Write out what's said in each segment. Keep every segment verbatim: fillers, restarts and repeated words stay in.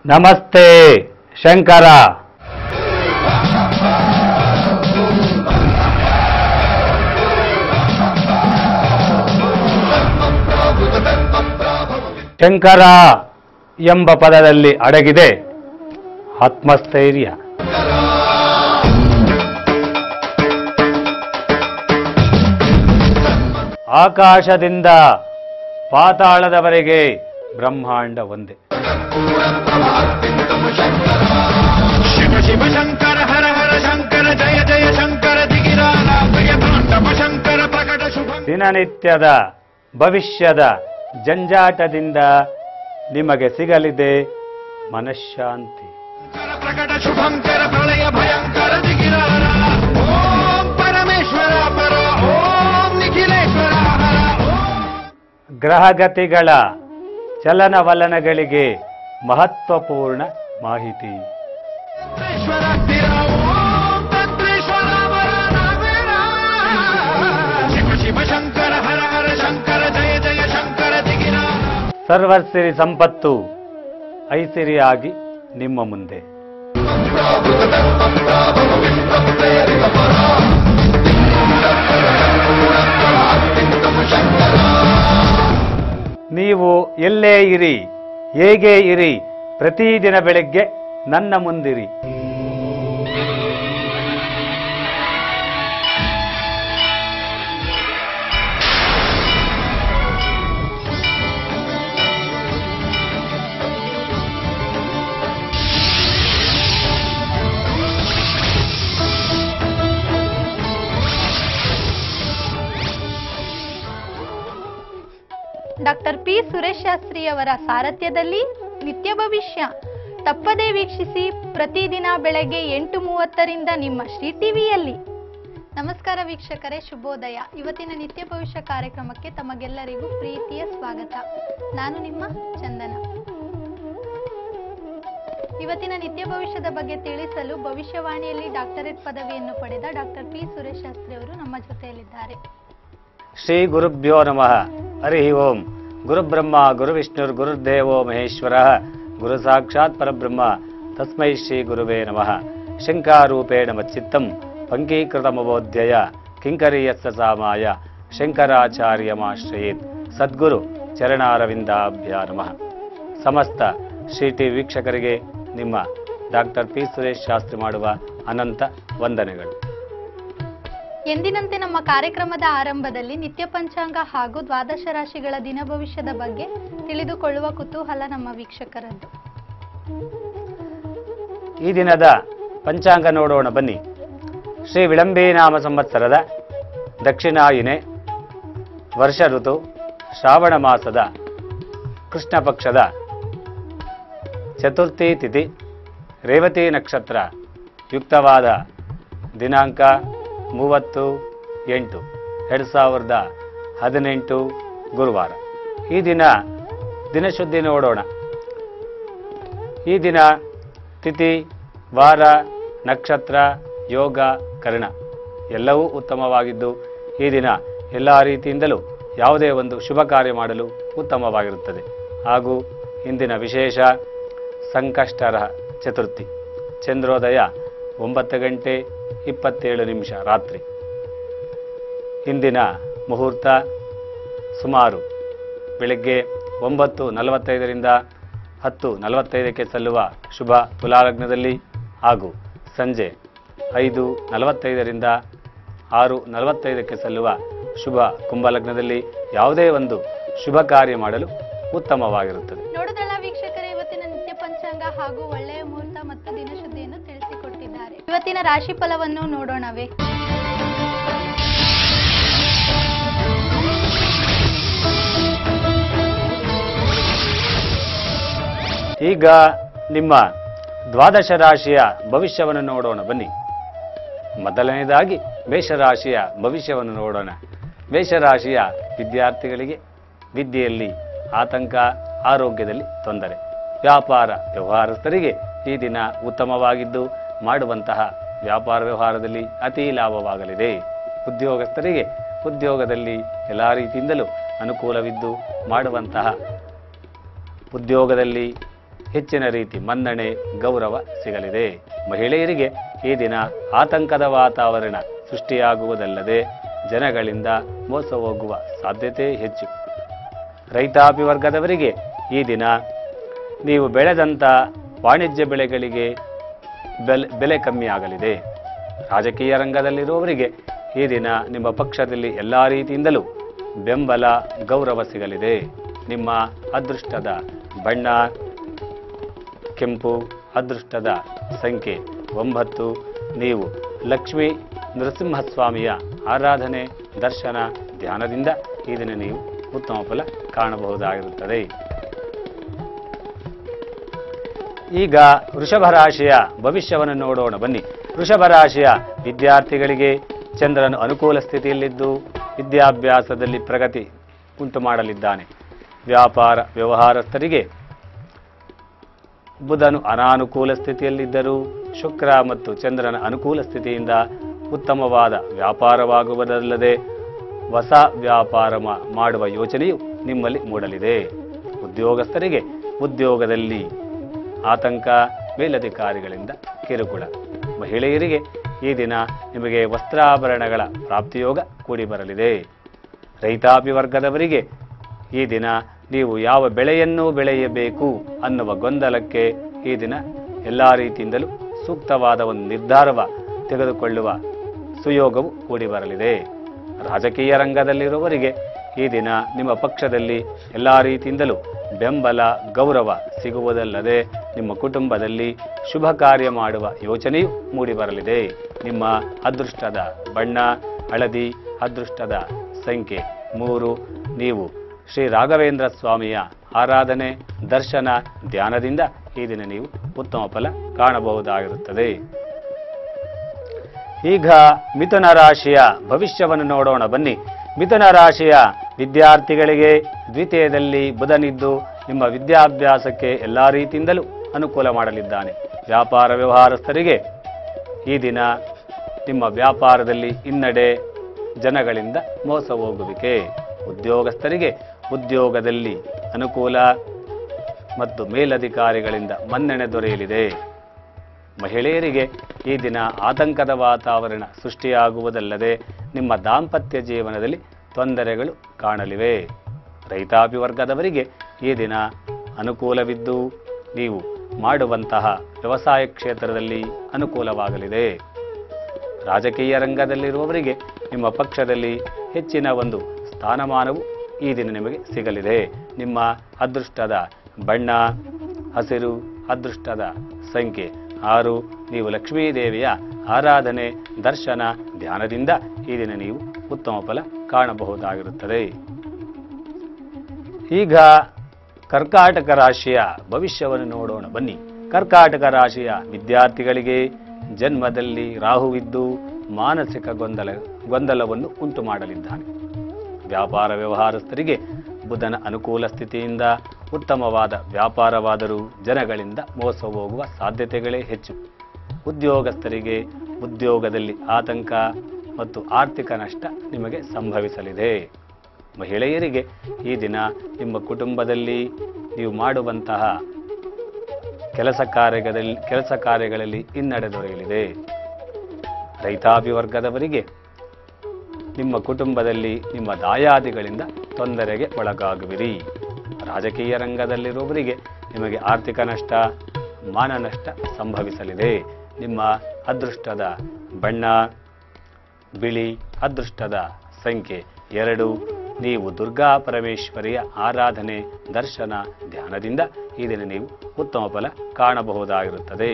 ನಮಸ್ತೆ ಶಂಕರ. ಶಂಕರ ಎಂಬ ಪದದಲ್ಲಿ ಅಡಗಿದೆ ಆತ್ಮಸ್ಥೈರ್ಯ. ಆಕಾಶದಿಂದ ಪಾತಾಳದವರೆಗೆ ಬ್ರಹ್ಮಾಂಡ ಒಂದೇ. ಶಿವ ಶಿವ ಶಂಕರ ಹರ ಹರ ಶಂಕರ ಜಯ ಜಯ ಶಂಕರ ದಿಗಿರಾಲ ಪ್ರಿಯ ತಾಂಡವ ಶಂಕರ ಪ್ರಕಟ ಶುಭ. ದಿನನಿತ್ಯದ ಭವಿಷ್ಯದ ಜಂಜಾಟದಿಂದ ನಿಮಗೆ ಸಿಗಲಿದೆ ಮನಃಶಾಂತಿ. ಪ್ರಕಟ ಶುಭಂಕರ ಪ್ರಳಯ ಭಯಂಕರ ದಿಗಿರಾಲ. ಓಂ ಪರಮೇಶ್ವರ ಪರ ಓಂ ನಿಖಿಲೇಶ್ವರ ಹರ. ಗ್ರಹಗತಿಗಳ ಚಲನವಲನಗಳಿಗೆ ಮಹತ್ವಪೂರ್ಣ ಮಾಹಿತಿ. ಈಶ್ವರ ಸ್ಥಿರ ಓಂ ತತ್ರೇಶ್ವರ ವರ ನಾವೇರ. ಶಿವ ಶಿವ ಶಂಕರ ಹರ ಹರ ಶಂಕರ ಜಯ ಜಯ ಶಂಕರ ದಿಗಿರಾಲ. ಸರ್ವಸಿರಿ ಸಂಪತ್ತು ಐಸಿರಿಯಾಗಿ ನಿಮ್ಮ ಮುಂದೆ. ನೀವು ಎಲ್ಲೇ ಇರಿ, ಹೇಗೆ ಇರಿ, ಪ್ರತಿದಿನ ಬೆಳಗ್ಗೆ ನನ್ನ ಮುಂದಿರಿ. ಡಾಕ್ಟರ್ ಪಿ ಸುರೇಶ್ ಶಾಸ್ತ್ರಿಯವರ ಸಾರಥ್ಯದಲ್ಲಿ ನಿತ್ಯ ಭವಿಷ್ಯ ತಪ್ಪದೇ ವೀಕ್ಷಿಸಿ ಪ್ರತಿದಿನ ಬೆಳಗ್ಗೆ ಎಂಟು ಮೂವತ್ತರಿಂದ ನಿಮ್ಮ ಶ್ರೀ ಟಿವಿಯಲ್ಲಿ. ನಮಸ್ಕಾರ ವೀಕ್ಷಕರೇ, ಶುಭೋದಯ. ಇವತ್ತಿನ ನಿತ್ಯ ಭವಿಷ್ಯ ಕಾರ್ಯಕ್ರಮಕ್ಕೆ ತಮಗೆಲ್ಲರಿಗೂ ಪ್ರೀತಿಯ ಸ್ವಾಗತ. ನಾನು ನಿಮ್ಮ ಚಂದನ. ಇವತ್ತಿನ ನಿತ್ಯ ಭವಿಷ್ಯದ ಬಗ್ಗೆ ತಿಳಿಸಲು ಭವಿಷ್ಯವಾಣಿಯಲ್ಲಿ ಡಾಕ್ಟರೇಟ್ ಪದವಿಯನ್ನು ಪಡೆದ ಡಾಕ್ಟರ್ ಪಿ ಸುರೇಶ್ ಶಾಸ್ತ್ರಿ ಅವರು ನಮ್ಮ ಜೊತೆಯಲ್ಲಿದ್ದಾರೆ. ಶ್ರೀ ಗುರುಭ್ಯೋ ನಮಃ. ಹರಿ ಓಂ. ಗುರುಬ್ರಹ್ಮ ಗುರುವಿಷ್ಣುರ್ ಗುರುರ್ದೇವೋ ಮಹೇಶ್ವರ ಗುರು ಸಾಕ್ಷಾತ್ ಪರಬ್ರಹ್ಮ ತಸ್ಮೈ ಶ್ರೀ ಗುರುವೇ ನಮಃ. ಶಂಕಾರೂಪೇಣ ಮಚ್ಚಿತ್ತಂ ಪಂಕೀಕೃತಮಬೋಧ್ಯಯ ಕಿಂಕರೀಯಸ್ಸ ಸಾಮಾಯ ಶಂಕರಾಚಾರ್ಯಮಾಶ್ರಯೇತ್. ಸದ್ಗುರು ಚರಣಾರವಿಂದಾಭ್ಯಾ ನಮಃ. ಸಮಸ್ತ ಶ್ರೀ ಟಿ ವೀಕ್ಷಕರಿಗೆ ನಿಮ್ಮ ಡಾಕ್ಟರ್ ಪಿ ಸುರೇಶ್ ಶಾಸ್ತ್ರಿ ಮಾಡುವ ಅನಂತ ವಂದನೆಗಳು. ಎಂದಿನಂತೆ ನಮ್ಮ ಕಾರ್ಯಕ್ರಮದ ಆರಂಭದಲ್ಲಿ ನಿತ್ಯ ಪಂಚಾಂಗ ಹಾಗೂ ದ್ವಾದಶ ರಾಶಿಗಳ ದಿನ ಭವಿಷ್ಯದ ಬಗ್ಗೆ ತಿಳಿದುಕೊಳ್ಳುವ ಕುತೂಹಲ ನಮ್ಮ ವೀಕ್ಷಕರದ್ದು. ಈ ದಿನದ ಪಂಚಾಂಗ ನೋಡೋಣ ಬನ್ನಿ. ಶ್ರೀ ವಿಳಂಬಿ ನಾಮ ಸಂವತ್ಸರದ ದಕ್ಷಿಣಾಯಿನೆ ವರ್ಷ ಋತು ಶ್ರಾವಣ ಮಾಸದ ಕೃಷ್ಣ ಪಕ್ಷದ ಚತುರ್ಥಿ ತಿಥಿ ರೇವತಿ ನಕ್ಷತ್ರ ಯುಕ್ತವಾದ ದಿನಾಂಕ ಮೂವತ್ತು ಎಂಟು ಎರಡು ಸಾವಿರದ ಹದಿನೆಂಟು ಗುರುವಾರ. ಈ ದಿನ ದಿನಶುದ್ಧಿ ನೋಡೋಣ. ಈ ದಿನ ತಿಥಿ ವಾರ ನಕ್ಷತ್ರ ಯೋಗ ಕರ್ಣ ಎಲ್ಲವೂ ಉತ್ತಮವಾಗಿದ್ದು ಈ ದಿನ ಎಲ್ಲ ರೀತಿಯಿಂದಲೂ ಯಾವುದೇ ಒಂದು ಶುಭ ಕಾರ್ಯ ಮಾಡಲು ಉತ್ತಮವಾಗಿರುತ್ತದೆ. ಹಾಗೂ ಇಂದಿನ ವಿಶೇಷ ಸಂಕಷ್ಟರ ಚತುರ್ಥಿ. ಚಂದ್ರೋದಯ ಒಂಬತ್ತು ಗಂಟೆ ಇಪ್ಪತ್ತೇಳು ನಿಮಿಷ ರಾತ್ರಿ. ಇಂದಿನ ಮುಹೂರ್ತ ಸುಮಾರು ಬೆಳಗ್ಗೆ ಒಂಬತ್ತು ನಲವತ್ತೈದರಿಂದ ಹತ್ತು ನಲವತ್ತೈದಕ್ಕೆ ಸಲ್ಲುವ ಶುಭ ತುಲಾಲಗ್ನದಲ್ಲಿ ಹಾಗೂ ಸಂಜೆ ಐದು ನಲವತ್ತೈದರಿಂದ ಆರು ನಲವತ್ತೈದಕ್ಕೆ ಸಲ್ಲುವ ಶುಭ ಕುಂಭಲಗ್ನದಲ್ಲಿ ಯಾವುದೇ ಒಂದು ಶುಭ ಕಾರ್ಯ ಮಾಡಲು ಉತ್ತಮವಾಗಿರುತ್ತದೆ. ನೋಡಿದ್ರಲ್ಲ ವೀಕ್ಷಕರೇ, ಇವತ್ತಿನ ನಿತ್ಯ ಪಂಚಾಂಗ ಹಾಗೂ ಒಳ್ಳೆಯ ಮುಹೂರ್ತ ಮತ್ತು ದಿನಶುದ್ಧಿಯನ್ನು ತಿಳಿಸಿಕೊಟ್ಟಿದ್ದಾರೆ. ಇವತ್ತಿನ ರಾಶಿ ಫಲವನ್ನು ನೋಡೋಣವೇ? ಈಗ ನಿಮ್ಮ ದ್ವಾದಶ ರಾಶಿಯ ಭವಿಷ್ಯವನ್ನು ನೋಡೋಣ ಬನ್ನಿ. ಮೊದಲನೇದಾಗಿ ಮೇಷರಾಶಿಯ ಭವಿಷ್ಯವನ್ನು ನೋಡೋಣ. ಮೇಷರಾಶಿಯ ವಿದ್ಯಾರ್ಥಿಗಳಿಗೆ ವಿದ್ಯೆಯಲ್ಲಿ ಆತಂಕ, ಆರೋಗ್ಯದಲ್ಲಿ ತೊಂದರೆ. ವ್ಯಾಪಾರ ವ್ಯವಹಾರಸ್ಥರಿಗೆ ಈ ದಿನ ಉತ್ತಮವಾಗಿದ್ದು ಮಾಡುವಂತಹ ವ್ಯಾಪಾರ ವ್ಯವಹಾರದಲ್ಲಿ ಅತಿ ಲಾಭವಾಗಲಿದೆ. ಉದ್ಯೋಗಸ್ಥರಿಗೆ ಉದ್ಯೋಗದಲ್ಲಿ ಎಲ್ಲ ರೀತಿಯಿಂದಲೂ ಅನುಕೂಲವಿದ್ದು ಮಾಡುವಂತಹ ಉದ್ಯೋಗದಲ್ಲಿ ಹೆಚ್ಚಿನ ರೀತಿ ಮನ್ನಣೆ ಗೌರವ ಸಿಗಲಿದೆ. ಮಹಿಳೆಯರಿಗೆ ಈ ದಿನ ಆತಂಕದ ವಾತಾವರಣ ಸೃಷ್ಟಿಯಾಗುವುದಲ್ಲದೆ ಜನಗಳಿಂದ ಮೋಸ ಹೋಗುವ ಸಾಧ್ಯತೆ ಹೆಚ್ಚು. ರೈತಾಪಿ ವರ್ಗದವರಿಗೆ ಈ ದಿನ ನೀವು ಬೆಳೆದಂಥ ವಾಣಿಜ್ಯ ಬೆಳೆಗಳಿಗೆ ಬೆಲೆ ಬೆಲೆ ಕಮ್ಮಿ ಆಗಲಿದೆ. ರಾಜಕೀಯ ರಂಗದಲ್ಲಿರುವವರಿಗೆ ಈ ದಿನ ನಿಮ್ಮ ಪಕ್ಷದಲ್ಲಿ ಎಲ್ಲ ರೀತಿಯಿಂದಲೂ ಬೆಂಬಲ ಗೌರವ ಸಿಗಲಿದೆ. ನಿಮ್ಮ ಅದೃಷ್ಟದ ಬಣ್ಣ ಕೆಂಪು, ಅದೃಷ್ಟದ ಸಂಖ್ಯೆ ಒಂಬತ್ತು. ನೀವು ಲಕ್ಷ್ಮೀ ನರಸಿಂಹಸ್ವಾಮಿಯ ಆರಾಧನೆ ದರ್ಶನ ಧ್ಯಾನದಿಂದ ಈ ದಿನ ನೀವು ಉತ್ತಮ ಫಲ ಕಾಣಬಹುದಾಗಿರುತ್ತದೆ. ಈಗ ವೃಷಭ ರಾಶಿಯ ಭವಿಷ್ಯವನ್ನು ನೋಡೋಣ ಬನ್ನಿ. ವೃಷಭ ರಾಶಿಯ ವಿದ್ಯಾರ್ಥಿಗಳಿಗೆ ಚಂದ್ರನು ಅನುಕೂಲ ಸ್ಥಿತಿಯಲ್ಲಿದ್ದು ವಿದ್ಯಾಭ್ಯಾಸದಲ್ಲಿ ಪ್ರಗತಿ ಉಂಟು ಮಾಡಲಿದ್ದಾನೆ. ವ್ಯಾಪಾರ ವ್ಯವಹಾರಸ್ಥರಿಗೆ ಬುಧನು ಅನಾನುಕೂಲ ಸ್ಥಿತಿಯಲ್ಲಿದ್ದರೂ ಶುಕ್ರ ಮತ್ತು ಚಂದ್ರನ ಅನುಕೂಲ ಸ್ಥಿತಿಯಿಂದ ಉತ್ತಮವಾದ ವ್ಯಾಪಾರವಾಗುವುದಲ್ಲದೆ ಹೊಸ ವ್ಯಾಪಾರ ಮಾಡುವ ಯೋಚನೆಯು ನಿಮ್ಮಲ್ಲಿ ಮೂಡಲಿದೆ. ಉದ್ಯೋಗಸ್ಥರಿಗೆ ಉದ್ಯೋಗದಲ್ಲಿ ಆತಂಕ, ಮೇಲಧಿಕಾರಿಗಳಿಂದ ಕಿರುಕುಳ. ಮಹಿಳೆಯರಿಗೆ ಈ ದಿನ ನಿಮಗೆ ವಸ್ತ್ರಾಭರಣಗಳ ಪ್ರಾಪ್ತಿಯೋಗ ಕೂಡಿ ಬರಲಿದೆ. ರೈತಾಪಿ ವರ್ಗದವರಿಗೆ ಈ ದಿನ ನೀವು ಯಾವ ಬೆಳೆಯನ್ನು ಬೆಳೆಯಬೇಕು ಅನ್ನುವ ಗೊಂದಲಕ್ಕೆ ಈ ದಿನ ಎಲ್ಲ ರೀತಿಯಿಂದಲೂ ಸೂಕ್ತವಾದ ಒಂದು ನಿರ್ಧಾರವ ತೆಗೆದುಕೊಳ್ಳುವ ಸುಯೋಗವು ಕೂಡಿ ಬರಲಿದೆ. ರಾಜಕೀಯ ರಂಗದಲ್ಲಿರುವವರಿಗೆ ಈ ದಿನ ನಿಮ್ಮ ಪಕ್ಷದಲ್ಲಿ ಎಲ್ಲ ರೀತಿಯಿಂದಲೂ ಬೆಂಬಲ ಗೌರವ ಸಿಗುವುದಲ್ಲದೆ ನಿಮ್ಮ ಕುಟುಂಬದಲ್ಲಿ ಶುಭ ಕಾರ್ಯ ಮಾಡುವ ಯೋಚನೆಯು ಮೂಡಿಬರಲಿದೆ. ನಿಮ್ಮ ಅದೃಷ್ಟದ ಬಣ್ಣ ಹಳದಿ, ಅದೃಷ್ಟದ ಸಂಖ್ಯೆ ಮೂರು. ನೀವು ಶ್ರೀ ರಾಘವೇಂದ್ರ ಸ್ವಾಮಿಯ ಆರಾಧನೆ ದರ್ಶನ ಧ್ಯಾನದಿಂದ ಈ ದಿನ ನೀವು ಉತ್ತಮ ಫಲ ಕಾಣಬಹುದಾಗಿರುತ್ತದೆ. ಈಗ ಮಿಥುನ ರಾಶಿಯ ಭವಿಷ್ಯವನ್ನು ನೋಡೋಣ ಬನ್ನಿ. ಮಿಥುನ ರಾಶಿಯ ವಿದ್ಯಾರ್ಥಿಗಳಿಗೆ ದ್ವಿತೀಯದಲ್ಲಿ ಬುಧನಿದ್ದು ನಿಮ್ಮ ವಿದ್ಯಾಭ್ಯಾಸಕ್ಕೆ ಎಲ್ಲ ರೀತಿಯಿಂದಲೂ ಅನುಕೂಲ ಮಾಡಲಿದ್ದಾನೆ. ವ್ಯಾಪಾರ ವ್ಯವಹಾರಸ್ಥರಿಗೆ ಈ ದಿನ ನಿಮ್ಮ ವ್ಯಾಪಾರದಲ್ಲಿ ಹಿನ್ನಡೆ, ಜನಗಳಿಂದ ಮೋಸ ಹೋಗುವಿಕೆ. ಉದ್ಯೋಗಸ್ಥರಿಗೆ ಉದ್ಯೋಗದಲ್ಲಿ ಅನುಕೂಲ ಮತ್ತು ಮೇಲಧಿಕಾರಿಗಳಿಂದ ಮನ್ನಣೆ ದೊರೆಯಲಿದೆ. ಮಹಿಳೆಯರಿಗೆ ಈ ದಿನ ಆತಂಕದ ವಾತಾವರಣ ಸೃಷ್ಟಿಯಾಗುವುದಲ್ಲದೆ ನಿಮ್ಮ ದಾಂಪತ್ಯ ಜೀವನದಲ್ಲಿ ತೊಂದರೆಗಳು ಕಾಣಲಿವೆ. ರೈತಾಪಿ ವರ್ಗದವರಿಗೆ ಈ ದಿನ ಅನುಕೂಲವಿದ್ದು ನೀವು ಮಾಡುವಂತಹ ವ್ಯವಸಾಯ ಕ್ಷೇತ್ರದಲ್ಲಿ ಅನುಕೂಲವಾಗಲಿದೆ. ರಾಜಕೀಯ ರಂಗದಲ್ಲಿರುವವರಿಗೆ ನಿಮ್ಮ ಪಕ್ಷದಲ್ಲಿ ಹೆಚ್ಚಿನ ಒಂದು ಸ್ಥಾನಮಾನವು ಈ ದಿನ ನಿಮಗೆ ಸಿಗಲಿದೆ. ನಿಮ್ಮ ಅದೃಷ್ಟದ ಬಣ್ಣ ಹಸಿರು, ಅದೃಷ್ಟದ ಸಂಖ್ಯೆ ಆರು. ನೀವು ಲಕ್ಷ್ಮೀದೇವಿಯ ಆರಾಧನೆ ದರ್ಶನ ಧ್ಯಾನದಿಂದ ಈ ದಿನ ನೀವು ಉತ್ತಮ ಫಲ ಕಾಣಬಹುದಾಗಿರುತ್ತದೆ. ಈಗ ಕರ್ಕಾಟಕ ರಾಶಿಯ ಭವಿಷ್ಯವನ್ನು ನೋಡೋಣ ಬನ್ನಿ. ಕರ್ಕಾಟಕ ರಾಶಿಯ ವಿದ್ಯಾರ್ಥಿಗಳಿಗೆ ಜನ್ಮದಲ್ಲಿ ರಾಹುವಿದ್ದು ಮಾನಸಿಕ ಗೊಂದಲ ಗೊಂದಲವನ್ನು ಉಂಟು ಮಾಡಲಿದ್ದಾನೆ. ವ್ಯಾಪಾರ ವ್ಯವಹಾರಸ್ಥರಿಗೆ ಬುಧನ ಅನುಕೂಲ ಸ್ಥಿತಿಯಿಂದ ಉತ್ತಮವಾದ ವ್ಯಾಪಾರವಾದರೂ ಜನಗಳಿಂದ ಮೋಸ ಹೋಗುವ ಸಾಧ್ಯತೆಗಳೇ ಹೆಚ್ಚು. ಉದ್ಯೋಗಸ್ಥರಿಗೆ ಉದ್ಯೋಗದಲ್ಲಿ ಆತಂಕ ಮತ್ತು ಆರ್ಥಿಕ ನಷ್ಟ ನಿಮಗೆ ಸಂಭವಿಸಲಿದೆ. ಮಹಿಳೆಯರಿಗೆ ಈ ದಿನ ನಿಮ್ಮ ಕುಟುಂಬದಲ್ಲಿ ನೀವು ಮಾಡುವಂತಹ ಕೆಲಸ ಕಾರ್ಯಗಳಲ್ಲಿ ಕೆಲಸ ಕಾರ್ಯಗಳಲ್ಲಿ ಹಿನ್ನಡೆ ದೊರೆಯಲಿದೆ. ರೈತಾಪಿ ವರ್ಗದವರಿಗೆ ನಿಮ್ಮ ಕುಟುಂಬದಲ್ಲಿ ನಿಮ್ಮ ದಾಯಾದಿಗಳಿಂದ ತೊಂದರೆಗೆ ಒಳಗಾಗುವಿರಿ. ರಾಜಕೀಯ ರಂಗದಲ್ಲಿರುವವರಿಗೆ ನಿಮಗೆ ಆರ್ಥಿಕ ನಷ್ಟ, ಮಾನ ನಷ್ಟ ಸಂಭವಿಸಲಿದೆ. ನಿಮ್ಮ ಅದೃಷ್ಟದ ಬಣ್ಣ ಬಿಳಿ, ಅದೃಷ್ಟದ ಸಂಖ್ಯೆ ಎರಡು. ನೀವು ದುರ್ಗಾ ಪರಮೇಶ್ವರಿಯ ಆರಾಧನೆ ದರ್ಶನ ಧ್ಯಾನದಿಂದ ಈ ದಿನ ನೀವು ಉತ್ತಮ ಫಲ ಕಾಣಬಹುದಾಗಿರುತ್ತದೆ.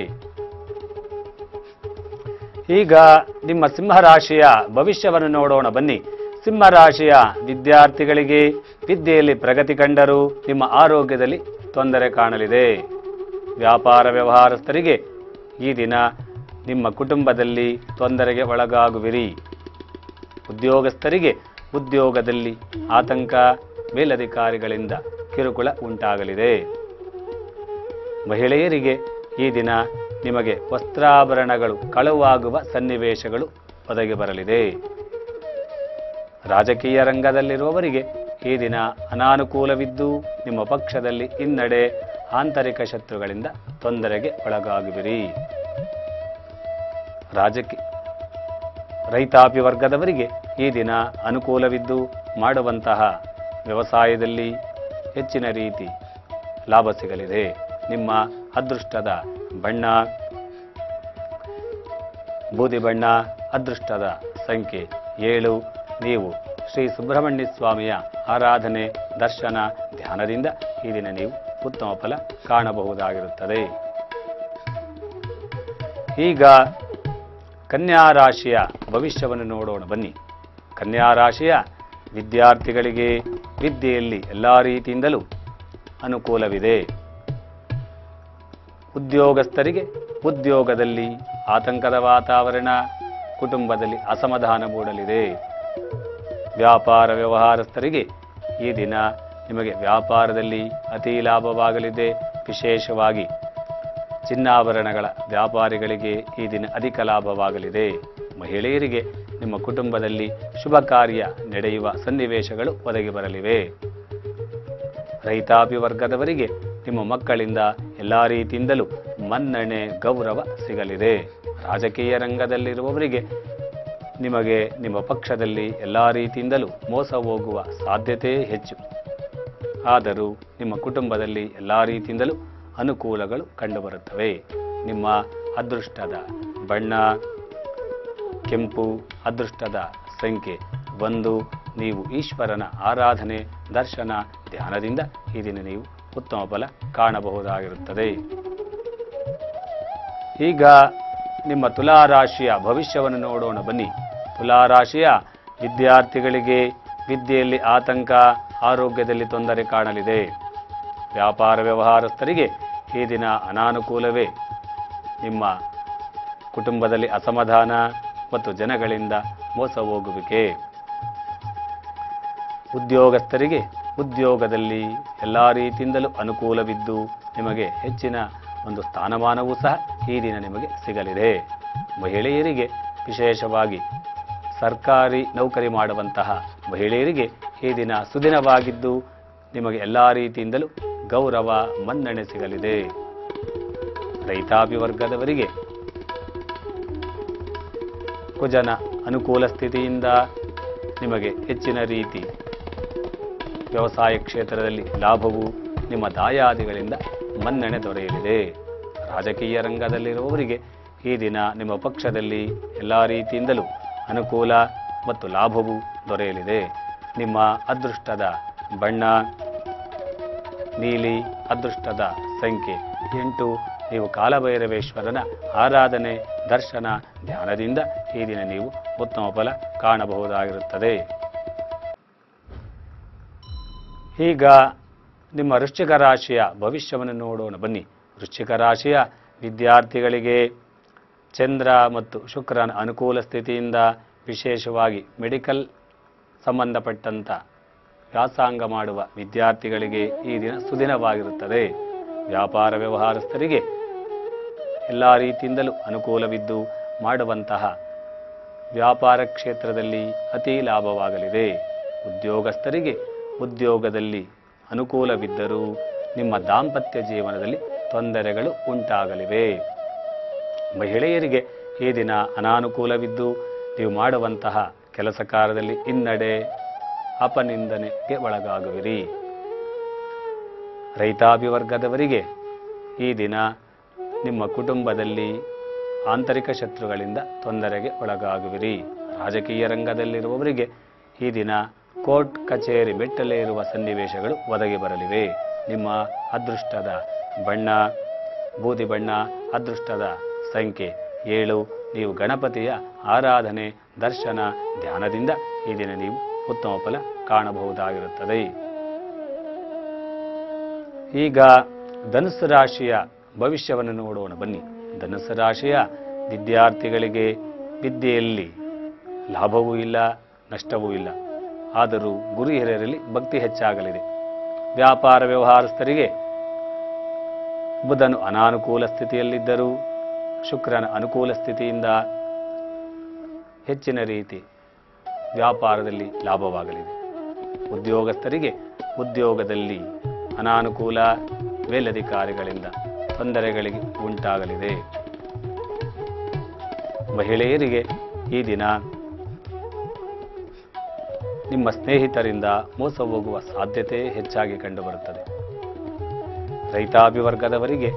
ಈಗ ನಿಮ್ಮ ಸಿಂಹರಾಶಿಯ ಭವಿಷ್ಯವನ್ನು ನೋಡೋಣ ಬನ್ನಿ. ಸಿಂಹರಾಶಿಯ ವಿದ್ಯಾರ್ಥಿಗಳಿಗೆ ವಿದ್ಯೆಯಲ್ಲಿ ಪ್ರಗತಿ ಕಂಡರೂ ನಿಮ್ಮ ಆರೋಗ್ಯದಲ್ಲಿ ತೊಂದರೆ ಕಾಣಲಿದೆ. ವ್ಯಾಪಾರ ವ್ಯವಹಾರಸ್ಥರಿಗೆ ಈ ದಿನ ನಿಮ್ಮ ಕುಟುಂಬದಲ್ಲಿ ತೊಂದರೆಗೆ ಒಳಗಾಗುವಿರಿ. ಉದ್ಯೋಗಸ್ಥರಿಗೆ ಉದ್ಯೋಗದಲ್ಲಿ ಆತಂಕ, ಮೇಲಧಿಕಾರಿಗಳಿಂದ ಕಿರುಕುಳ ಉಂಟಾಗಲಿದೆ. ಮಹಿಳೆಯರಿಗೆ ಈ ದಿನ ನಿಮಗೆ ವಸ್ತ್ರಾಭರಣಗಳು ಕಳುವಾಗುವ ಸನ್ನಿವೇಶಗಳು ಒದಗಿ ಬರಲಿದೆ. ರಾಜಕೀಯ ರಂಗದಲ್ಲಿರುವವರಿಗೆ ಈ ದಿನ ಅನಾನುಕೂಲವಿದ್ದು ನಿಮ್ಮ ಪಕ್ಷದಲ್ಲಿ ಹಿನ್ನಡೆ, ಆಂತರಿಕ ಶತ್ರುಗಳಿಂದ ತೊಂದರೆಗೆ ಒಳಗಾಗುವಿರಿ. ರಾಜಕೀಯ ರೈತಾಪಿ ವರ್ಗದವರಿಗೆ ಈ ದಿನ ಅನುಕೂಲವಿದ್ದು ಮಾಡುವಂತಹ ವ್ಯವಸಾಯದಲ್ಲಿ ಹೆಚ್ಚಿನ ರೀತಿ ಲಾಭ ಸಿಗಲಿದೆ. ನಿಮ್ಮ ಅದೃಷ್ಟದ ಬಣ್ಣ ಬೂದಿ ಬಣ್ಣ, ಅದೃಷ್ಟದ ಸಂಖ್ಯೆ ಏಳು. ನೀವು ಶ್ರೀ ಸುಬ್ರಹ್ಮಣ್ಯ ಸ್ವಾಮಿಯ ಆರಾಧನೆ, ದರ್ಶನ, ಧ್ಯಾನದಿಂದ ಈ ದಿನ ನೀವು ಉತ್ತಮ ಫಲ ಕಾಣಬಹುದಾಗಿರುತ್ತದೆ. ಈಗ ಕನ್ಯಾ ರಾಶಿಯ ಭವಿಷ್ಯವನ್ನು ನೋಡೋಣ ಬನ್ನಿ. ಕನ್ಯಾ ರಾಶಿಯ ವಿದ್ಯಾರ್ಥಿಗಳಿಗೆ ವಿದ್ಯೆಯಲ್ಲಿ ಎಲ್ಲ ರೀತಿಯಿಂದಲೂ ಅನುಕೂಲವಿದೆ. ಉದ್ಯೋಗಸ್ಥರಿಗೆ ಉದ್ಯೋಗದಲ್ಲಿ ಆತಂಕದ ವಾತಾವರಣ, ಕುಟುಂಬದಲ್ಲಿ ಅಸಮಾಧಾನ ಮೂಡಲಿದೆ. ವ್ಯಾಪಾರ ವ್ಯವಹಾರಸ್ಥರಿಗೆ ಈ ದಿನ ನಿಮಗೆ ವ್ಯಾಪಾರದಲ್ಲಿ ಅತಿ ಲಾಭವಾಗಲಿದೆ. ವಿಶೇಷವಾಗಿ ಚಿನ್ನಾಭರಣಗಳ ವ್ಯಾಪಾರಿಗಳಿಗೆ ಈ ದಿನ ಅಧಿಕ ಲಾಭವಾಗಲಿದೆ. ಮಹಿಳೆಯರಿಗೆ ನಿಮ್ಮ ಕುಟುಂಬದಲ್ಲಿ ಶುಭ ಕಾರ್ಯ ನಡೆಯುವ ಸನ್ನಿವೇಶಗಳು ಒದಗಿ ಬರಲಿವೆ. ರೈತಾಪಿ ವರ್ಗದವರಿಗೆ ನಿಮ್ಮ ಮಕ್ಕಳಿಂದ ಎಲ್ಲ ರೀತಿಯಿಂದಲೂ ಮನ್ನಣೆ, ಗೌರವ ಸಿಗಲಿದೆ. ರಾಜಕೀಯ ರಂಗದಲ್ಲಿರುವವರಿಗೆ ನಿಮಗೆ ನಿಮ್ಮ ಪಕ್ಷದಲ್ಲಿ ಎಲ್ಲ ರೀತಿಯಿಂದಲೂ ಮೋಸ ಹೋಗುವ ಸಾಧ್ಯತೆ ಹೆಚ್ಚು. ಆದರೂ ನಿಮ್ಮ ಕುಟುಂಬದಲ್ಲಿ ಎಲ್ಲ ರೀತಿಯಿಂದಲೂ ಅನುಕೂಲಗಳು ಕಂಡುಬರುತ್ತವೆ. ನಿಮ್ಮ ಅದೃಷ್ಟದ ಬಣ್ಣ ಕೆಂಪು, ಅದೃಷ್ಟದ ಸಂಖ್ಯೆ ಒಂದು. ನೀವು ಈಶ್ವರನ ಆರಾಧನೆ, ದರ್ಶನ, ಧ್ಯಾನದಿಂದ ಈ ದಿನ ನೀವು ಉತ್ತಮ ಫಲ ಕಾಣಬಹುದಾಗಿರುತ್ತದೆ. ಈಗ ನಿಮ್ಮ ತುಲಾರಾಶಿಯ ಭವಿಷ್ಯವನ್ನು ನೋಡೋಣ ಬನ್ನಿ. ತುಲಾರಾಶಿಯ ವಿದ್ಯಾರ್ಥಿಗಳಿಗೆ ವಿದ್ಯೆಯಲ್ಲಿ ಆತಂಕ, ಆರೋಗ್ಯದಲ್ಲಿ ತೊಂದರೆ ಕಾಣಲಿದೆ. ವ್ಯಾಪಾರ ವ್ಯವಹಾರಸ್ಥರಿಗೆ ಈ ದಿನ ಅನಾನುಕೂಲವೇ. ನಿಮ್ಮ ಕುಟುಂಬದಲ್ಲಿ ಅಸಮಾಧಾನ ಮತ್ತು ಜನಗಳಿಂದ ಮೋಸ ಹೋಗುವಿಕೆ. ಉದ್ಯೋಗಸ್ಥರಿಗೆ ಉದ್ಯೋಗದಲ್ಲಿ ಎಲ್ಲ ರೀತಿಯಿಂದಲೂ ಅನುಕೂಲವಿದ್ದು ನಿಮಗೆ ಹೆಚ್ಚಿನ ಒಂದು ಸ್ಥಾನಮಾನವೂ ಸಹ ಈ ದಿನ ನಿಮಗೆ ಸಿಗಲಿದೆ. ಮಹಿಳೆಯರಿಗೆ ವಿಶೇಷವಾಗಿ ಸರ್ಕಾರಿ ನೌಕರಿ ಮಾಡುವಂತಹ ಮಹಿಳೆಯರಿಗೆ ಈ ದಿನ ಸುದಿನವಾಗಿದ್ದು ನಿಮಗೆ ಎಲ್ಲ ರೀತಿಯಿಂದಲೂ ಗೌರವ, ಮನ್ನಣೆ ಸಿಗಲಿದೆ. ರೈತಾಪಿ ವರ್ಗದವರಿಗೆ ಕುಜನ ಅನುಕೂಲ ಸ್ಥಿತಿಯಿಂದ ನಿಮಗೆ ಹೆಚ್ಚಿನ ರೀತಿ ವ್ಯವಸಾಯ ಕ್ಷೇತ್ರದಲ್ಲಿ ಲಾಭವು, ನಿಮ್ಮ ದಾಯಾದಿಗಳಿಂದ ಮನ್ನಣೆ ದೊರೆಯಲಿದೆ. ರಾಜಕೀಯ ರಂಗದಲ್ಲಿರುವವರಿಗೆ ಈ ದಿನ ನಿಮ್ಮ ಪಕ್ಷದಲ್ಲಿ ಎಲ್ಲ ರೀತಿಯಿಂದಲೂ ಅನುಕೂಲ ಮತ್ತು ಲಾಭವು ದೊರೆಯಲಿದೆ. ನಿಮ್ಮ ಅದೃಷ್ಟದ ಬಣ್ಣ ನೀಲಿ, ಅದೃಷ್ಟದ ಸಂಖ್ಯೆ ಎಂಟು. ನೀವು ಕಾಲಭೈರವೇಶ್ವರನ ಆರಾಧನೆ, ದರ್ಶನ, ಧ್ಯಾನದಿಂದ ಈ ದಿನ ನೀವು ಉತ್ತಮ ಫಲ ಕಾಣಬಹುದಾಗಿರುತ್ತದೆ. ಈಗ ನಿಮ್ಮ ವೃಶ್ಚಿಕ ರಾಶಿಯ ಭವಿಷ್ಯವನ್ನು ನೋಡೋಣ ಬನ್ನಿ. ವೃಶ್ಚಿಕ ರಾಶಿಯ ವಿದ್ಯಾರ್ಥಿಗಳಿಗೆ ಚಂದ್ರ ಮತ್ತು ಶುಕ್ರನ ಅನುಕೂಲ ಸ್ಥಿತಿಯಿಂದ ವಿಶೇಷವಾಗಿ ಮೆಡಿಕಲ್ ಸಂಬಂಧಪಟ್ಟಂಥ ವ್ಯಾಸಂಗ ಮಾಡುವ ವಿದ್ಯಾರ್ಥಿಗಳಿಗೆ ಈ ದಿನ ಸುದಿನವಾಗಿರುತ್ತದೆ. ವ್ಯಾಪಾರ ವ್ಯವಹಾರಸ್ಥರಿಗೆ ಎಲ್ಲ ರೀತಿಯಿಂದಲೂ ಅನುಕೂಲವಿದ್ದು ಮಾಡುವಂತಹ ವ್ಯಾಪಾರ ಕ್ಷೇತ್ರದಲ್ಲಿ ಅತಿ ಲಾಭವಾಗಲಿದೆ. ಉದ್ಯೋಗಸ್ಥರಿಗೆ ಉದ್ಯೋಗದಲ್ಲಿ ಅನುಕೂಲವಿದ್ದರೂ ನಿಮ್ಮ ದಾಂಪತ್ಯ ಜೀವನದಲ್ಲಿ ತೊಂದರೆಗಳು ಉಂಟಾಗಲಿವೆ. ಮಹಿಳೆಯರಿಗೆ ಈ ದಿನ ಅನಾನುಕೂಲವಿದ್ದು ನೀವು ಮಾಡುವಂತಹ ಕೆಲಸ ಕಾರ್ಯದಲ್ಲಿ ಹಿನ್ನಡೆ, ಅಪನಿಂದನೆಗೆ ಒಳಗಾಗುವಿರಿ. ರೈತಾಪಿ ವರ್ಗದವರಿಗೆ ಈ ದಿನ ನಿಮ್ಮ ಕುಟುಂಬದಲ್ಲಿ ಆಂತರಿಕ ಶತ್ರುಗಳಿಂದ ತೊಂದರೆಗೆ ಒಳಗಾಗುವಿರಿ. ರಾಜಕೀಯ ರಂಗದಲ್ಲಿರುವವರಿಗೆ ಈ ದಿನ ಕೋರ್ಟ್ ಕಚೇರಿ ಮೆಟ್ಟಲೇರುವ ಸನ್ನಿವೇಶಗಳು ಒದಗಿ ಬರಲಿವೆ. ನಿಮ್ಮ ಅದೃಷ್ಟದ ಬಣ್ಣ ಬೂದಿ ಬಣ್ಣ, ಅದೃಷ್ಟದ ಸಂಖ್ಯೆ ಏಳು. ನೀವು ಗಣಪತಿಯ ಆರಾಧನೆ, ದರ್ಶನ, ಧ್ಯಾನದಿಂದ ಈ ದಿನ ನೀವು ಉತ್ತಮ ಫಲ ಕಾಣಬಹುದಾಗಿರುತ್ತದೆ. ಈಗ ಧನುಸ್ಸು ರಾಶಿಯ ಭವಿಷ್ಯವನ್ನು ನೋಡೋಣ ಬನ್ನಿ. ಧನುಸ್ಸು ರಾಶಿಯ ವಿದ್ಯಾರ್ಥಿಗಳಿಗೆ ವಿದ್ಯೆಯಲ್ಲಿ ಲಾಭವೂ ಇಲ್ಲ, ನಷ್ಟವೂ ಇಲ್ಲ. ಆದರೂ ಗುರು ಹಿರಿಯರಲ್ಲಿ ಭಕ್ತಿ ಹೆಚ್ಚಾಗಲಿದೆ. ವ್ಯಾಪಾರ ವ್ಯವಹಾರಸ್ಥರಿಗೆ ಬುಧನು ಅನಾನುಕೂಲ ಸ್ಥಿತಿಯಲ್ಲಿದ್ದರೂ ಶುಕ್ರನ ಅನುಕೂಲ ಸ್ಥಿತಿಯಿಂದ ಹೆಚ್ಚಿನ ರೀತಿ ವ್ಯಾಪಾರದಲ್ಲಿ ಲಾಭವಾಗಲಿದೆ. ಉದ್ಯೋಗಸ್ಥರಿಗೆ ಉದ್ಯೋಗದಲ್ಲಿ ಅನಾನುಕೂಲ, ಮೇಲಧಿಕಾರಿಗಳಿಂದ ತೊಂದರೆಗಳಿಗೆ ಉಂಟಾಗಲಿದೆ. ಮಹಿಳೆಯರಿಗೆ ಈ ದಿನ ನಿಮ್ಮ ಸ್ನೇಹಿತರಿಂದ ಮೋಸ ಹೋಗುವ ಸಾಧ್ಯತೆ ಹೆಚ್ಚಾಗಿ ಕಂಡುಬರುತ್ತದೆ. ರೈತಾಪಿ ವರ್ಗದವರಿಗೆ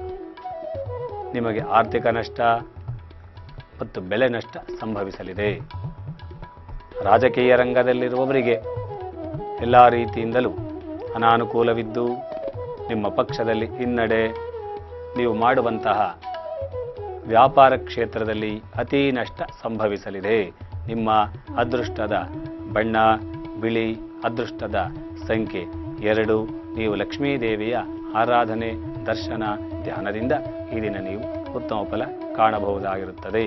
ನಿಮಗೆ ಆರ್ಥಿಕ ನಷ್ಟ ಮತ್ತು ಬೆಳೆ ನಷ್ಟ ಸಂಭವಿಸಲಿದೆ. ರಾಜಕೀಯ ರಂಗದಲ್ಲಿರುವವರಿಗೆ ಎಲ್ಲ ರೀತಿಯಿಂದಲೂ ಅನಾನುಕೂಲವಿದ್ದು ನಿಮ್ಮ ಪಕ್ಷದಲ್ಲಿ ಹಿನ್ನಡೆ, ನೀವು ಮಾಡುವಂತಹ ವ್ಯಾಪಾರ ಕ್ಷೇತ್ರದಲ್ಲಿ ಅತೀ ನಷ್ಟ ಸಂಭವಿಸಲಿದೆ. ನಿಮ್ಮ ಅದೃಷ್ಟದ ಬಣ್ಣ ಬಿಳಿ, ಅದೃಷ್ಟದ ಸಂಖ್ಯೆ ಎರಡು. ನೀವು ಲಕ್ಷ್ಮೀ ದೇವಿಯ ಆರಾಧನೆ, ದರ್ಶನ, ಧ್ಯಾನದಿಂದ ಈ ದಿನ ನೀವು ಉತ್ತಮ ಫಲ ಕಾಣಬಹುದಾಗಿರುತ್ತದೆ.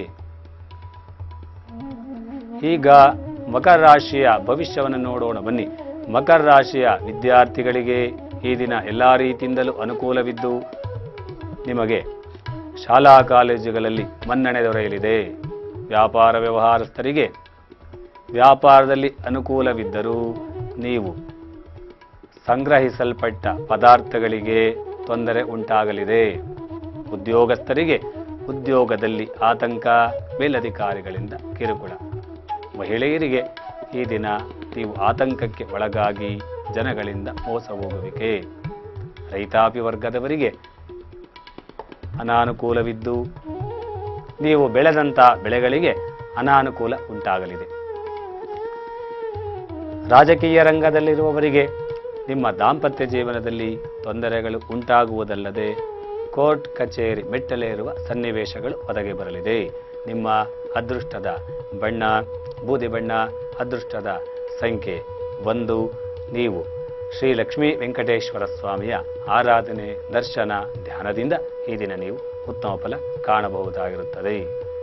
ಈಗ ಮಕರ ರಾಶಿಯ ಭವಿಷ್ಯವನ್ನು ನೋಡೋಣ ಬನ್ನಿ. ಮಕರ ರಾಶಿಯ ವಿದ್ಯಾರ್ಥಿಗಳಿಗೆ ಈ ದಿನ ಎಲ್ಲ ರೀತಿಯಿಂದಲೂ ಅನುಕೂಲವಿದ್ದು ನಿಮಗೆ ಶಾಲಾ ಕಾಲೇಜುಗಳಲ್ಲಿ ಮನ್ನಣೆ ದೊರೆಯಲಿದೆ. ವ್ಯಾಪಾರ ವ್ಯವಹಾರಸ್ಥರಿಗೆ ವ್ಯಾಪಾರದಲ್ಲಿ ಅನುಕೂಲವಿದ್ದರೂ ನೀವು ಸಂಗ್ರಹಿಸಲ್ಪಟ್ಟ ಪದಾರ್ಥಗಳಿಗೆ ತೊಂದರೆ ಉಂಟಾಗಲಿದೆ. ಉದ್ಯೋಗಸ್ಥರಿಗೆ ಉದ್ಯೋಗದಲ್ಲಿ ಆತಂಕ, ಮೇಲಧಿಕಾರಿಗಳಿಂದ ಕಿರುಕುಳ. ಮಹಿಳೆಯರಿಗೆ ಈ ದಿನ ನೀವು ಆತಂಕಕ್ಕೆ ಒಳಗಾಗಿ ಜನಗಳಿಂದ ಮೋಸ ಹೋಗುವಿಕೆ. ರೈತಾಪಿ ವರ್ಗದವರಿಗೆ ಅನಾನುಕೂಲವಿದ್ದು ನೀವು ಬೆಳೆದಂಥ ಬೆಳೆಗಳಿಗೆ ಅನಾನುಕೂಲ ಉಂಟಾಗಲಿದೆ. ರಾಜಕೀಯ ರಂಗದಲ್ಲಿರುವವರಿಗೆ ನಿಮ್ಮ ದಾಂಪತ್ಯ ಜೀವನದಲ್ಲಿ ತೊಂದರೆಗಳು ಉಂಟಾಗುವುದಲ್ಲದೆ ಕೋರ್ಟ್ ಕಚೇರಿ ಮೆಟ್ಟಲೇರುವ ಸನ್ನಿವೇಶಗಳು ಒದಗಿ ಬರಲಿದೆ. ನಿಮ್ಮ ಅದೃಷ್ಟದ ಬಣ್ಣ ಬೂದಿ ಬಣ್ಣ, ಅದೃಷ್ಟದ ಸಂಖ್ಯೆ ಒಂದು. ನೀವು ಶ್ರೀ ಲಕ್ಷ್ಮೀ ವೆಂಕಟೇಶ್ವರ ಸ್ವಾಮಿಯ ಆರಾಧನೆ, ದರ್ಶನ, ಧ್ಯಾನದಿಂದ ಈ ದಿನ ನೀವು ಉತ್ತಮ ಫಲ ಕಾಣಬಹುದಾಗಿರುತ್ತದೆ.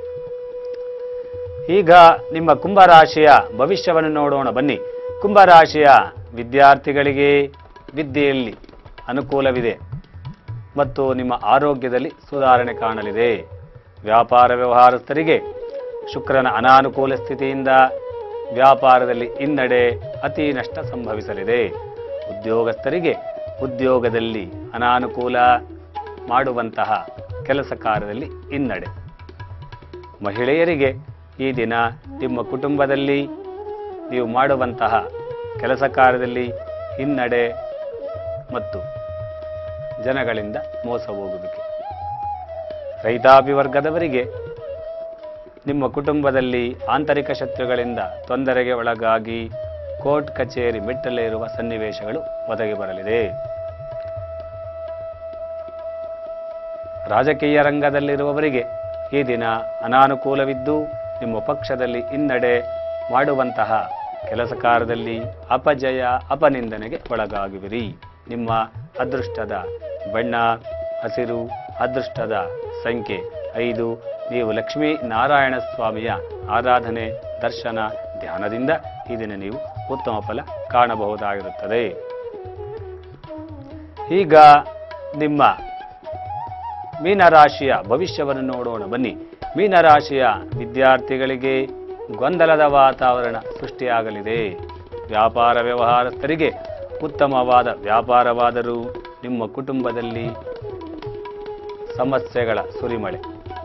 ಈಗ ನಿಮ್ಮ ಕುಂಭರಾಶಿಯ ಭವಿಷ್ಯವನ್ನು ನೋಡೋಣ ಬನ್ನಿ. ಕುಂಭರಾಶಿಯ ವಿದ್ಯಾರ್ಥಿಗಳಿಗೆ ವಿದ್ಯೆಯಲ್ಲಿ ಅನುಕೂಲವಿದೆ ಮತ್ತು ನಿಮ್ಮ ಆರೋಗ್ಯದಲ್ಲಿ ಸುಧಾರಣೆ ಕಾಣಲಿದೆ. ವ್ಯಾಪಾರ ವ್ಯವಹಾರಸ್ಥರಿಗೆ ಶುಕ್ರನ ಅನಾನುಕೂಲ ಸ್ಥಿತಿಯಿಂದ ವ್ಯಾಪಾರದಲ್ಲಿ ಹಿನ್ನಡೆ, ಅತಿ ನಷ್ಟ ಸಂಭವಿಸಲಿದೆ. ಉದ್ಯೋಗಸ್ಥರಿಗೆ ಉದ್ಯೋಗದಲ್ಲಿ ಅನಾನುಕೂಲ, ಮಾಡುವಂತಹ ಕೆಲಸ ಕಾರ್ಯದಲ್ಲಿ ಹಿನ್ನಡೆ. ಮಹಿಳೆಯರಿಗೆ ಈ ದಿನ ನಿಮ್ಮ ಕುಟುಂಬದಲ್ಲಿ ನೀವು ಮಾಡುವಂತಹ ಕೆಲಸ ಕಾರ್ಯದಲ್ಲಿ ಹಿನ್ನಡೆ ಮತ್ತು ಜನಗಳಿಂದ ಮೋಸ ಹೋಗುವಿಕೆ. ರೈತಾಪಿ ವರ್ಗದವರಿಗೆ ನಿಮ್ಮ ಕುಟುಂಬದಲ್ಲಿ ಆಂತರಿಕ ಶತ್ರುಗಳಿಂದ ತೊಂದರೆಗೆ ಒಳಗಾಗಿ ಕೋರ್ಟ್ ಕಚೇರಿ ಮೆಟ್ಟಲೇರುವ ಸನ್ನಿವೇಶಗಳು ಒದಗಿ ಬರಲಿದೆ. ರಾಜಕೀಯ ರಂಗದಲ್ಲಿರುವವರಿಗೆ ಈ ದಿನ ಅನಾನುಕೂಲವಿದ್ದು ನಿಮ್ಮ ಪಕ್ಷದಲ್ಲಿ ಹಿನ್ನಡೆ, ಮಾಡುವಂತಹ ಕೆಲಸ ಕಾರ್ಯದಲ್ಲಿ ಅಪಜಯ, ಅಪನಿಂದನೆಗೆ ಒಳಗಾಗುವಿರಿ. ನಿಮ್ಮ ಅದೃಷ್ಟದ ಬಣ್ಣ ಹಸಿರು, ಅದೃಷ್ಟದ ಸಂಖ್ಯೆ ಐದು. ನೀವು ಲಕ್ಷ್ಮೀ ನಾರಾಯಣ ಸ್ವಾಮಿಯ ಆರಾಧನೆ, ದರ್ಶನ, ಧ್ಯಾನದಿಂದ ಈ ದಿನ ನೀವು ಉತ್ತಮ ಫಲ ಕಾಣಬಹುದಾಗಿರುತ್ತದೆ. ಈಗ ನಿಮ್ಮ ಮೀನರಾಶಿಯ ಭವಿಷ್ಯವನ್ನು ನೋಡೋಣ ಬನ್ನಿ. ಮೀನರಾಶಿಯ ವಿದ್ಯಾರ್ಥಿಗಳಿಗೆ ಗೊಂದಲದ ವಾತಾವರಣ ಸೃಷ್ಟಿಯಾಗಲಿದೆ. ವ್ಯಾಪಾರ ವ್ಯವಹಾರಸ್ಥರಿಗೆ ಉತ್ತಮವಾದ ವ್ಯಾಪಾರವಾದರೂ ನಿಮ್ಮ ಕುಟುಂಬದಲ್ಲಿ ಸಮಸ್ಯೆಗಳ ಸುರಿಮಳೆ.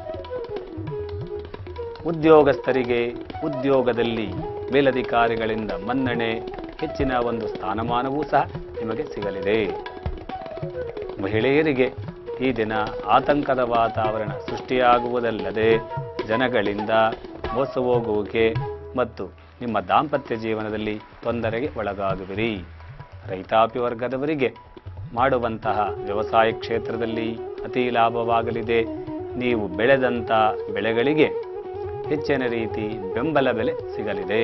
ಉದ್ಯೋಗಸ್ಥರಿಗೆ ಉದ್ಯೋಗದಲ್ಲಿ ಮೇಲಧಿಕಾರಿಗಳಿಂದ ಮನ್ನಣೆ, ಹೆಚ್ಚಿನ ಒಂದು ಸ್ಥಾನಮಾನವೂ ಸಹ ನಿಮಗೆ ಸಿಗಲಿದೆ. ಮಹಿಳೆಯರಿಗೆ ಈ ದಿನ ಆತಂಕದ ವಾತಾವರಣ ಸೃಷ್ಟಿಯಾಗುವುದಲ್ಲದೆ ಜನಗಳಿಂದ ಮೋಸ ಹೋಗುವಿಕೆ ಮತ್ತು ನಿಮ್ಮ ದಾಂಪತ್ಯ ಜೀವನದಲ್ಲಿ ತೊಂದರೆಗೆ ಒಳಗಾಗುವಿರಿ. ರೈತಾಪಿ ವರ್ಗದವರಿಗೆ ಮಾಡುವಂತಹ ವ್ಯವಸಾಯ ಕ್ಷೇತ್ರದಲ್ಲಿ ಅತಿ ಲಾಭವಾಗಲಿದೆ. ನೀವು ಬೆಳೆದಂಥ ಬೆಳೆಗಳಿಗೆ ಹೆಚ್ಚಿನ ರೀತಿ ಬೆಂಬಲ ಬೆಲೆ ಸಿಗಲಿದೆ.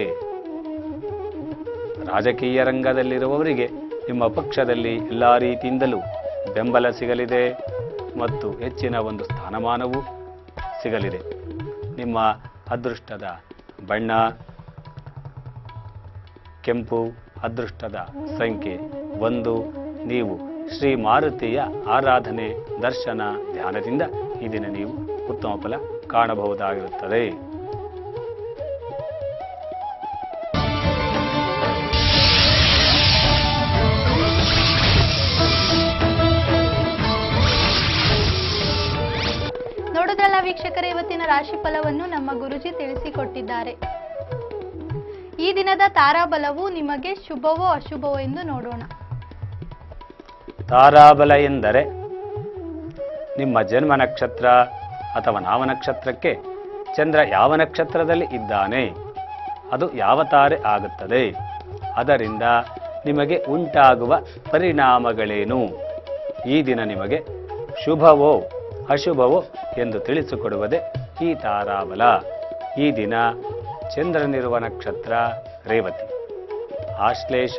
ರಾಜಕೀಯ ರಂಗದಲ್ಲಿರುವವರಿಗೆ ನಿಮ್ಮ ಪಕ್ಷದಲ್ಲಿ ಎಲ್ಲ ರೀತಿಯಿಂದಲೂ ಬೆಂಬಲ ಸಿಗಲಿದೆ ಮತ್ತು ಹೆಚ್ಚಿನ ಒಂದು ಸ್ಥಾನಮಾನವೂ ಸಿಗಲಿದೆ. ನಿಮ್ಮ ಅದೃಷ್ಟದ ಬಣ್ಣ ಕೆಂಪು, ಅದೃಷ್ಟದ ಸಂಖ್ಯೆ ಒಂದು. ನೀವು ಶ್ರೀ ಮಾರುತಿಯ ಆರಾಧನೆ, ದರ್ಶನ, ಧ್ಯಾನದಿಂದ ಈ ದಿನ ನೀವು ಉತ್ತಮ ಫಲ ಕಾಣಬಹುದಾಗಿರುತ್ತದೆ. ವೀಕ್ಷಕರೇ, ಇವತ್ತಿನ ರಾಶಿ ಫಲವನ್ನು ನಮ್ಮ ಗುರುಜಿ ತಿಳಿಸಿಕೊಟ್ಟಿದ್ದಾರೆ. ಈ ದಿನದ ತಾರಾಬಲವು ನಿಮಗೆ ಶುಭವೋ ಅಶುಭವೋ ಎಂದು ನೋಡೋಣ. ತಾರಾಬಲ ಎಂದರೆ ನಿಮ್ಮ ಜನ್ಮ ನಕ್ಷತ್ರ ಅಥವಾ ನಾಮ ನಕ್ಷತ್ರಕ್ಕೆ ಚಂದ್ರ ಯಾವ ನಕ್ಷತ್ರದಲ್ಲಿ ಇದ್ದಾನೆ, ಅದು ಯಾವ ತಾರೆ ಆಗುತ್ತದೆ, ಅದರಿಂದ ನಿಮಗೆ ಉಂಟಾಗುವ ಪರಿಣಾಮಗಳೇನು, ಈ ದಿನ ನಿಮಗೆ ಶುಭವೋ ಅಶುಭವೋ ಎಂದು ತಿಳಿಸಿಕೊಡುವುದೇ ಈ ತಾರಾಬಲ. ಈ ದಿನ ಚಂದ್ರನಿರುವ ನಕ್ಷತ್ರ ರೇವತಿ, ಆಶ್ಲೇಷ,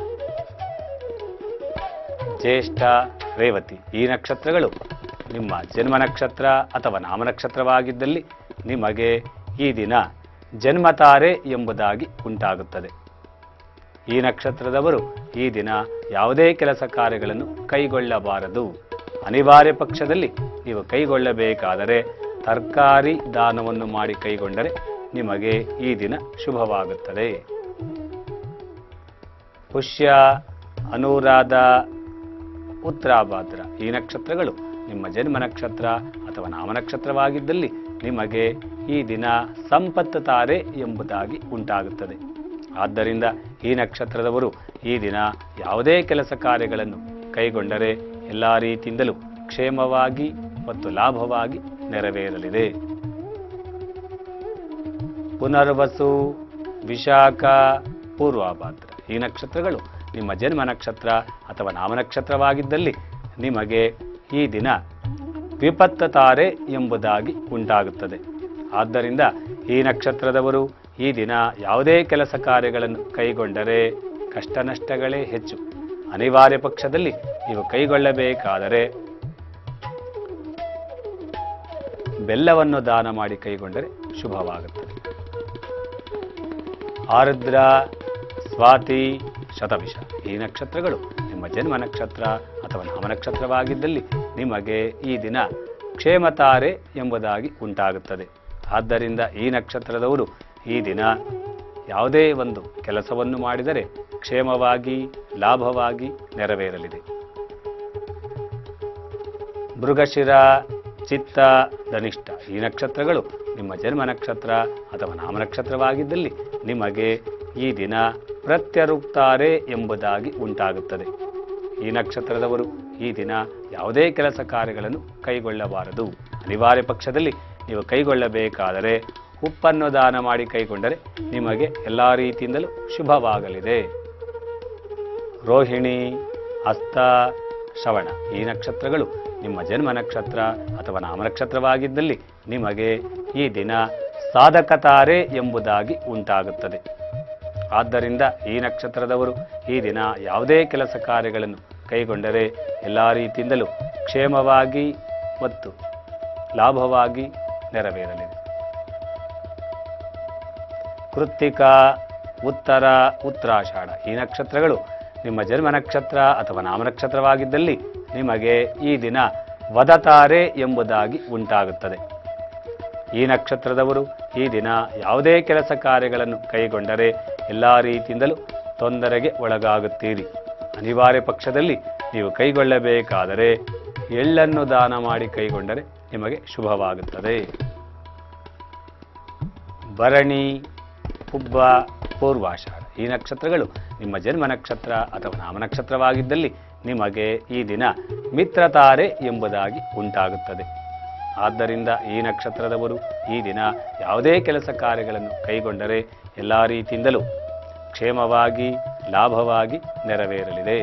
ಜ್ಯೇಷ್ಠ, ರೇವತಿ ಈ ನಕ್ಷತ್ರಗಳು ನಿಮ್ಮ ಜನ್ಮ ನಕ್ಷತ್ರ ಅಥವಾ ನಾಮ ನಕ್ಷತ್ರವಾಗಿದ್ದಲ್ಲಿ ನಿಮಗೆ ಈ ದಿನ ಜನ್ಮತಾರೆ ಎಂಬುದಾಗಿ ಉಂಟಾಗುತ್ತದೆ. ಈ ನಕ್ಷತ್ರದವರು ಈ ದಿನ ಯಾವುದೇ ಕೆಲಸ ಕಾರ್ಯಗಳನ್ನು ಕೈಗೊಳ್ಳಬಾರದು. ಅನಿವಾರ್ಯ ಪಕ್ಷದಲ್ಲಿ ನೀವು ಕೈಗೊಳ್ಳಬೇಕಾದರೆ ತರಕಾರಿ ದಾನವನ್ನು ಮಾಡಿ ಕೈಗೊಂಡರೆ ನಿಮಗೆ ಈ ದಿನ ಶುಭವಾಗುತ್ತದೆ. ಪುಷ್ಯ, ಅನುರಾಧ, ಉತ್ತರಾಭಾದ್ರ ಈ ನಕ್ಷತ್ರಗಳು ನಿಮ್ಮ ಜನ್ಮ ನಕ್ಷತ್ರ ಅಥವಾ ನಾಮ ನಕ್ಷತ್ರವಾಗಿದ್ದಲ್ಲಿ ನಿಮಗೆ ಈ ದಿನ ಸಂಪತ್ತು ತಾರೆ ಎಂಬುದಾಗಿ ಉಂಟಾಗುತ್ತದೆ. ಆದ್ದರಿಂದ ಈ ನಕ್ಷತ್ರದವರು ಈ ದಿನ ಯಾವುದೇ ಕೆಲಸ ಕಾರ್ಯಗಳನ್ನು ಕೈಗೊಂಡರೆ ಎಲ್ಲ ರೀತಿಯಿಂದಲೂ ಕ್ಷೇಮವಾಗಿ ಮತ್ತು ಲಾಭವಾಗಿ ನೆರವೇರಲಿದೆ. ಪುನರ್ವಸು, ವಿಶಾಖ, ಪೂರ್ವಾಭಾದ್ರ ಈ ನಕ್ಷತ್ರಗಳು ನಿಮ್ಮ ಜನ್ಮ ನಕ್ಷತ್ರ ಅಥವಾ ನಾಮ ನಕ್ಷತ್ರವಾಗಿದ್ದಲ್ಲಿ ನಿಮಗೆ ಈ ದಿನ ವಿಪತ್ತು ತಾರೆ ಎಂಬುದಾಗಿ ಉಂಟಾಗುತ್ತದೆ. ಆದ್ದರಿಂದ ಈ ನಕ್ಷತ್ರದವರು ಈ ದಿನ ಯಾವುದೇ ಕೆಲಸ ಕಾರ್ಯಗಳನ್ನು ಕೈಗೊಂಡರೆ ಕಷ್ಟ ನಷ್ಟಗಳೇ ಹೆಚ್ಚು. ಅನಿವಾರ್ಯ ಪಕ್ಷದಲ್ಲಿ ನೀವು ಕೈಗೊಳ್ಳಬೇಕಾದರೆ ಬೆಲ್ಲವನ್ನು ದಾನ ಮಾಡಿ ಕೈಗೊಂಡರೆ ಶುಭವಾಗುತ್ತದೆ. ಆರ್ದ್ರ, ಸ್ವಾತಿ, ಶತಭಿಷ ಈ ನಕ್ಷತ್ರಗಳು ನಿಮ್ಮ ಜನ್ಮ ನಕ್ಷತ್ರ ಅಥವಾ ನಾಮ ನಕ್ಷತ್ರವಾಗಿದ್ದಲ್ಲಿ ನಿಮಗೆ ಈ ದಿನ ಕ್ಷೇಮತಾರೆ ಎಂಬುದಾಗಿ ಉಂಟಾಗುತ್ತದೆ. ಆದ್ದರಿಂದ ಈ ನಕ್ಷತ್ರದವರು ಈ ದಿನ ಯಾವುದೇ ಒಂದು ಕೆಲಸವನ್ನು ಮಾಡಿದರೆ ಕ್ಷೇಮವಾಗಿ ಲಾಭವಾಗಿ ನೆರವೇರಲಿದೆ. ಮೃಗಶಿರ, ಚಿತ್ತ, ಧನಿಷ್ಠ ಈ ನಕ್ಷತ್ರಗಳು ನಿಮ್ಮ ಜನ್ಮ ನಕ್ಷತ್ರ ಅಥವಾ ನಾಮ ನಕ್ಷತ್ರವಾಗಿದ್ದಲ್ಲಿ ನಿಮಗೆ ಈ ದಿನ ಪ್ರತ್ಯರುಕ್ತಾರೆ ಎಂಬುದಾಗಿ ಉಂಟಾಗುತ್ತದೆ. ಈ ನಕ್ಷತ್ರದವರು ಈ ದಿನ ಯಾವುದೇ ಕೆಲಸ ಕಾರ್ಯಗಳನ್ನು ಕೈಗೊಳ್ಳಬಾರದು. ಅನಿವಾರ್ಯ ಪಕ್ಷದಲ್ಲಿ ನೀವು ಕೈಗೊಳ್ಳಬೇಕಾದರೆ ಉಪ್ಪನ್ನು ದಾನ ಮಾಡಿ ಕೈಗೊಂಡರೆ ನಿಮಗೆ ಎಲ್ಲ ರೀತಿಯಿಂದಲೂ ಶುಭವಾಗಲಿದೆ. ರೋಹಿಣಿ, ಹಸ್ತ, ಶ್ರವಣ ಈ ನಕ್ಷತ್ರಗಳು ನಿಮ್ಮ ಜನ್ಮ ನಕ್ಷತ್ರ ಅಥವಾ ನಾಮ ನಕ್ಷತ್ರವಾಗಿದ್ದಲ್ಲಿ ನಿಮಗೆ ಈ ದಿನ ಸಾಧಕತಾರೆ ಎಂಬುದಾಗಿ ಉಂಟಾಗುತ್ತದೆ. ಆದ್ದರಿಂದ ಈ ನಕ್ಷತ್ರದವರು ಈ ದಿನ ಯಾವುದೇ ಕೆಲಸ ಕಾರ್ಯಗಳನ್ನು ಕೈಗೊಂಡರೆ ಎಲ್ಲ ರೀತಿಯಿಂದಲೂ ಕ್ಷೇಮವಾಗಿ ಮತ್ತು ಲಾಭವಾಗಿ ನೆರವೇರಲಿದೆ. ಕೃತ್ತಿಕ, ಉತ್ತರ, ಉತ್ತರಾಷಾಢ ಈ ನಕ್ಷತ್ರಗಳು ನಿಮ್ಮ ಜನ್ಮ ನಕ್ಷತ್ರ ಅಥವಾ ನಾಮ ನಕ್ಷತ್ರವಾಗಿದ್ದಲ್ಲಿ ನಿಮಗೆ ಈ ದಿನ ವದತಾರೆ ಎಂಬುದಾಗಿ ಉಂಟಾಗುತ್ತದೆ. ಈ ನಕ್ಷತ್ರದವರು ಈ ದಿನ ಯಾವುದೇ ಕೆಲಸ ಕಾರ್ಯಗಳನ್ನು ಕೈಗೊಂಡರೆ ಎಲ್ಲ ರೀತಿಯಿಂದಲೂ ತೊಂದರೆಗೆ ಒಳಗಾಗುತ್ತೀರಿ. ಅನಿವಾರ್ಯ ಪಕ್ಷದಲ್ಲಿ ನೀವು ಕೈಗೊಳ್ಳಬೇಕಾದರೆ ಎಳ್ಳನ್ನು ದಾನ ಮಾಡಿ ಕೈಗೊಂಡರೆ ನಿಮಗೆ ಶುಭವಾಗುತ್ತದೆ. ಭರಣಿ, ಹುಬ್ಬ, ಪೂರ್ವಾಷಾಢ ಈ ನಕ್ಷತ್ರಗಳು ನಿಮ್ಮ ಜನ್ಮ ನಕ್ಷತ್ರ ಅಥವಾ ನಾಮ ನಕ್ಷತ್ರವಾಗಿದ್ದಲ್ಲಿ ನಿಮಗೆ ಈ ದಿನ ಮಿತ್ರತಾರೆ ಎಂಬುದಾಗಿ ಉಂಟಾಗುತ್ತದೆ. ಆದ್ದರಿಂದ ಈ ನಕ್ಷತ್ರದವರು ಈ ದಿನ ಯಾವುದೇ ಕೆಲಸ ಕಾರ್ಯಗಳನ್ನು ಕೈಗೊಂಡರೆ ಎಲ್ಲ ರೀತಿಯಿಂದಲೂ ಕ್ಷೇಮವಾಗಿ ಲಾಭವಾಗಿ ನೆರವೇರಲಿದೆ.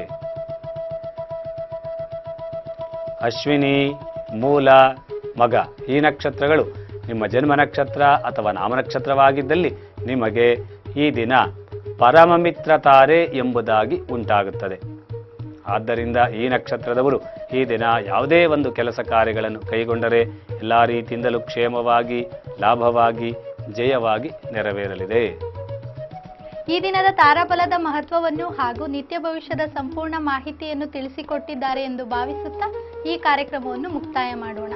ಅಶ್ವಿನಿ, ಮೂಲ, ಮಗ ಈ ನಕ್ಷತ್ರಗಳು ನಿಮ್ಮ ಜನ್ಮ ನಕ್ಷತ್ರ ಅಥವಾ ನಾಮ ನಕ್ಷತ್ರವಾಗಿದ್ದಲ್ಲಿ ನಿಮಗೆ ಈ ದಿನ ಪರಮಮಿತ್ರತಾರೆ ಎಂಬುದಾಗಿ ಉಂಟಾಗುತ್ತದೆ. ಆದ್ದರಿಂದ ಈ ನಕ್ಷತ್ರದವರು ಈ ದಿನ ಯಾವುದೇ ಒಂದು ಕೆಲಸ ಕಾರ್ಯಗಳನ್ನು ಕೈಗೊಂಡರೆ ಎಲ್ಲ ರೀತಿಯಿಂದಲೂ ಕ್ಷೇಮವಾಗಿ ಲಾಭವಾಗಿ ಜಯವಾಗಿ ನೆರವೇರಲಿದೆ. ಈ ದಿನದ ತಾರಾಬಲದ ಮಹತ್ವವನ್ನು ಹಾಗೂ ನಿತ್ಯ ಭವಿಷ್ಯದ ಸಂಪೂರ್ಣ ಮಾಹಿತಿಯನ್ನು ತಿಳಿಸಿಕೊಟ್ಟಿದ್ದಾರೆ ಎಂದು ಭಾವಿಸುತ್ತಾ ಈ ಕಾರ್ಯಕ್ರಮವನ್ನು ಮುಕ್ತಾಯ ಮಾಡೋಣ.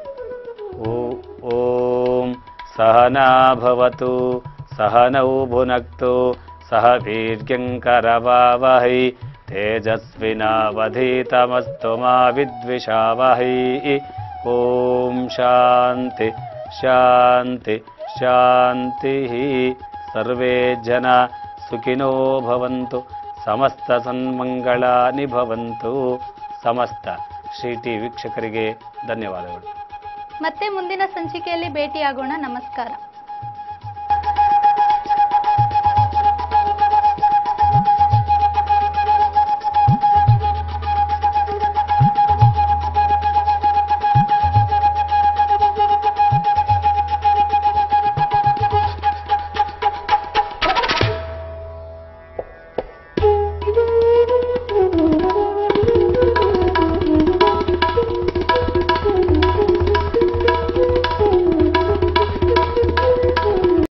ಓಂ ಸಹನಾ ಭವತು ಸಹನೌ ಭುನಕ್ತು ಸಹ ವೀರ್ಯಂಕರವಾವಹೈ ತೇಜಸ್ವಿನಾವಧೀತಮಸ್ತು ಮಾ ವಿದ್ವಿಷಾವಹೈ ಓಂ ಶಾಂತಿ ಶಾಂತಿ ಶಾಂತಿ. ಸರ್ವೇ ಜನ ಸುಖಿನೋ ಭವಂತು, ಸಮಸ್ತ ಸನ್ಮಂಗಳಾನಿ ಭವಂತು. ಸಮಸ್ತ ಶ್ರೀ ಟಿ ವೀಕ್ಷಕರಿಗೆ ಧನ್ಯವಾದಗಳು. ಮತ್ತೆ ಮುಂದಿನ ಸಂಚಿಕೆಯಲ್ಲಿ ಭೇಟಿಯಾಗೋಣ. ನಮಸ್ಕಾರ.